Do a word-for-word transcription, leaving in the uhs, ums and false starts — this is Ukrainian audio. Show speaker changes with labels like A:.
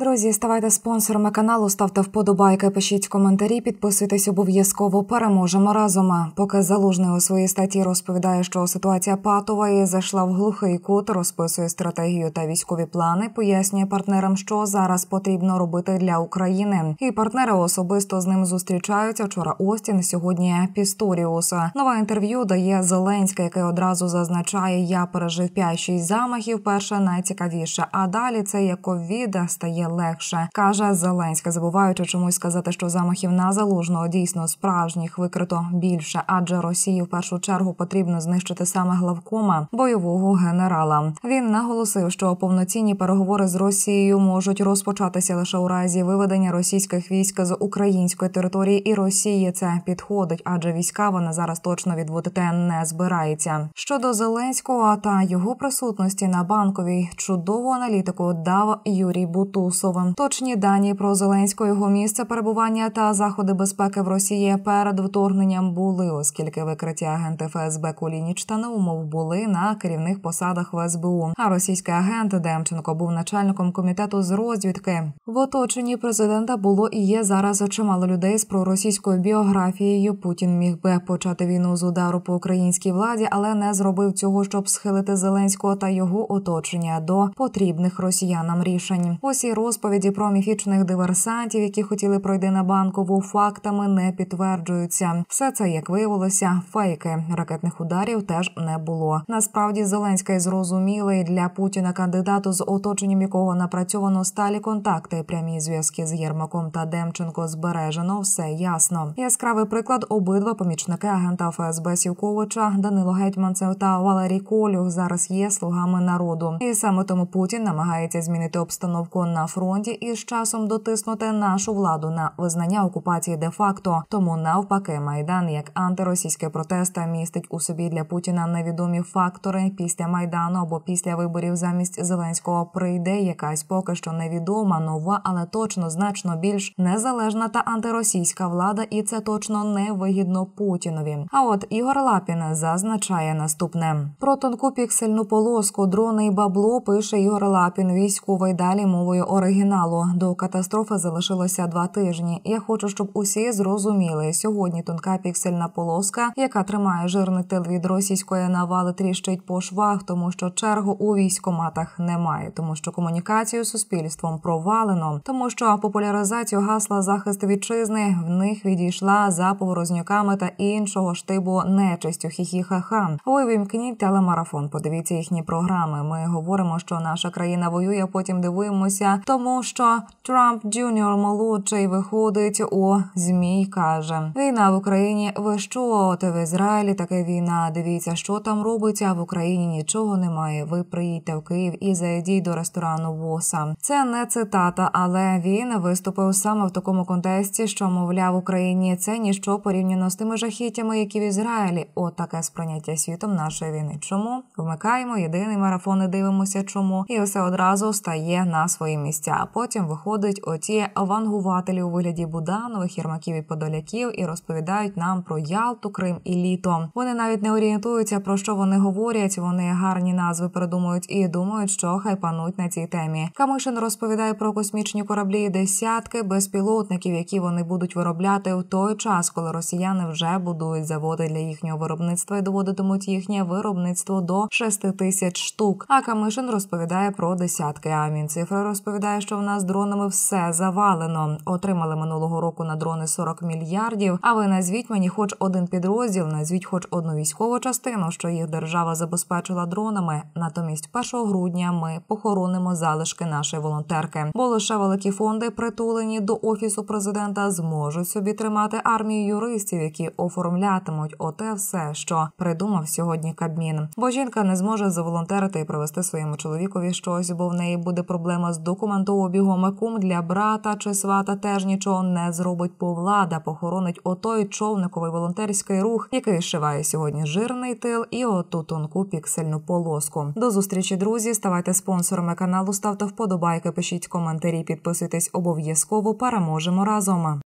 A: Друзі, ставайте спонсорами каналу, ставте вподобайки, пишіть коментарі, підписуйтесь обов'язково. Переможемо разом. Поки Залужний у своїй статті розповідає, що ситуація патова і зайшла в глухий кут, розписує стратегію та військові плани, пояснює партнерам, що зараз потрібно робити для України. І партнери особисто з ним зустрічаються. Вчора Остін, сьогодні Пісторіус. Нове інтерв'ю дає Зеленський, який одразу зазначає: «Я пережив п'ять-шість замахів, перше найцікавіше, а далі це як ковід стає легше», каже Зеленський, забуваючи чомусь сказати, що замахів на Залужного дійсно справжніх викрито більше, адже Росії в першу чергу потрібно знищити саме главкома, бойового генерала. Він наголосив, що повноцінні переговори з Росією можуть розпочатися лише у разі виведення російських військ з української території, і Росії це підходить, адже війська вона зараз точно відводити не збирається. Щодо Зеленського та його присутності на Банковій, чудову аналітику дав Юрій Бутусов. Точні дані про Зеленського, його місце перебування та заходи безпеки в Росії перед вторгненням були, оскільки викриті агенти еф ес бе Кулініч та Наумов були на керівних посадах в ес бе у, а російський агент Демченко був начальником комітету з розвідки. В оточенні президента було і є зараз чимало людей з проросійською біографією. Путін міг би почати війну з удару по українській владі, але не зробив цього, щоб схилити Зеленського та його оточення до потрібних росіянам рішень. Усі розповіді про міфічних диверсантів, які хотіли пройти на Банкову, фактами не підтверджуються. Все це, як виявилося, фейки. Ракетних ударів теж не було. Насправді Зеленський зрозумілий для Путіна кандидату, з оточенням якого напрацьовано сталі контакти, прямі зв'язки з Єрмаком та Демченко збережено, все ясно. Яскравий приклад: обидва помічники агента еф ес бе Сівковича, Данило Гетманцев та Валерій Колюх, зараз є слугами народу. І саме тому Путін намагається змінити обстановку на фронті і з часом дотиснути нашу владу на визнання окупації де-факто. Тому навпаки, Майдан як антиросійський протест містить у собі для Путіна невідомі фактори. Після Майдану або після виборів замість Зеленського прийде якась поки що невідома, нова, але точно значно більш незалежна та антиросійська влада, і це точно не вигідно Путінові. А от Ігор Лапін зазначає наступне. Про тонку піксельну полоску, дрони і бабло пише Ігор Лапін, військовий, далі мовою оригіналу. До катастрофи залишилося два тижні. Я хочу, щоб усі зрозуміли. Сьогодні тонка піксельна полоска, яка тримає жирний тил від російської навали, тріщить по швах, тому що чергу у військкоматах немає, тому що комунікацію з суспільством провалено, тому що популяризацію гасла «Захист вітчизни» в них відійшла за поворознюками та іншого штибу нечистю. Хі-хі-ха-ха. Ви вімкніть телемарафон, подивіться їхні програми. Ми говоримо, що наша країна воює, а потім дивуємося, тому що Трамп Джуніор молодший виходить у ЗМІ і каже: «Війна в Україні, ви що? От в Ізраїлі така війна, дивіться, що там робиться, а в Україні нічого немає. Ви приїдьте в Київ і зайдіть до ресторану ВОСа». Це не цитата, але він виступив саме в такому контексті, що, мовляв, в Україні це ніщо порівняно з тими жахіттями, які в Ізраїлі. От таке сприйняття світом нашої війни. Чому? Вмикаємо єдиний марафон і дивимося чому, і все одразу стає на свої місця. А потім виходить оті вангувателі у вигляді Буданових, Єрмаків і Подоляків і розповідають нам про Ялту, Крим і літо. Вони навіть не орієнтуються, про що вони говорять, вони гарні назви придумують і думають, що хайпануть на цій темі. Камишин розповідає про космічні кораблі і десятки безпілотників, які вони будуть виробляти в той час, коли росіяни вже будують заводи для їхнього виробництва і доводитимуть їхнє виробництво до шести тисяч штук. А Камишин розповідає про десятки, а Мінцифра розповідає, що в нас дронами все завалено. Отримали минулого року на дрони сорок мільярдів, а ви назвіть мені хоч один підрозділ, назвіть хоч одну військову частину, що їх держава забезпечила дронами. Натомість першого грудня ми похоронимо залишки нашої волонтерки. Бо лише великі фонди, притулені до Офісу президента, зможуть собі тримати армію юристів, які оформлятимуть оте все, що придумав сьогодні Кабмін. Бо жінка не зможе заволонтерити і привезти своєму чоловікові щось, бо в неї буде проблема з документообігом. Кум для брата чи свата теж нічого не зробить, бо влада похоронить отой човниковий волонтерський рух, який шиває сьогодні жирний тил і оту тонку піксельну полоску. До зустрічі, друзі. Ставайте спонсорами каналу, ставте вподобайки, пишіть коментарі, підписуйтесь обов'язково. Переможемо разом.